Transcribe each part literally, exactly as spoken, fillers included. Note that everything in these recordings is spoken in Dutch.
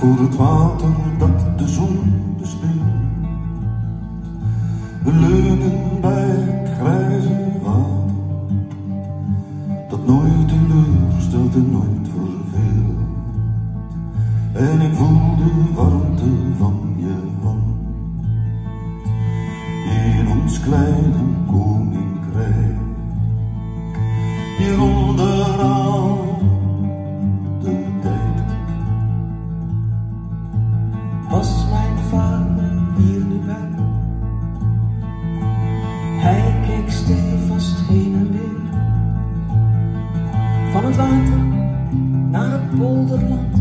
voor het water dat de zon bespeelt. We leunen bij het grijze water, dat nooit teleurstelt en nooit verveelt. En ik voel de warmte van je hand in ons kleine koninkrijk. Hier onderaan de tijd was mijn vader hier nu bij. Hij keek stevast heen en weer, van het water naar het polderland,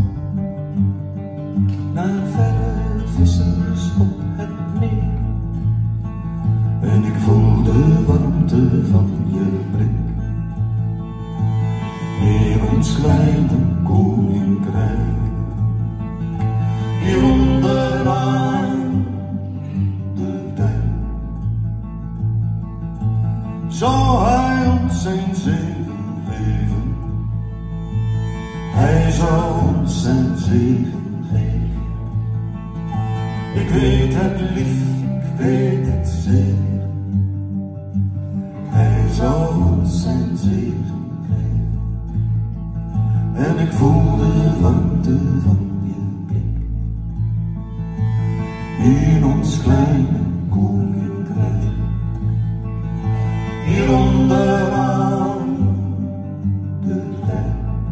naar verre vissers op het meer. En ik voel de warmte van je blik in ons kleine koninkrijk. Hier onderaan de tijd zou hij ons zijn zegen geven. Hij zou ons zijn zegen geven. Ik weet het lief, ik weet het zeker. Hij zou ons zijn zegen geven. En ik voel de warmte van je blik in ons kleine koninkrijk. Hier onderaan de tijd.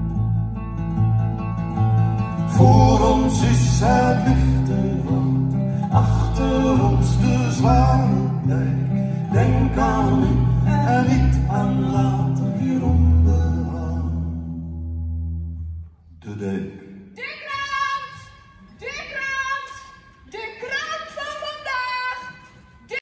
Voor ons is het lichte water, achter ons de zware dijk. Denk aan nu en niet aan later, hier onderaan de dijk.